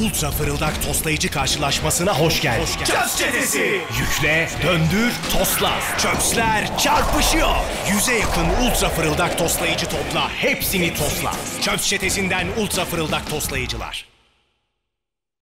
ultra fırıldak toslayıcı karşılaşmasına hoş geldin. Çöps çetesi! Yükle, döndür, tosla. Çöpsler çarpışıyor. 100'e yakın ultra fırıldak toslayıcı topla. Hepsini tosla. Çöps çetesinden ultra fırıldak toslayıcılar.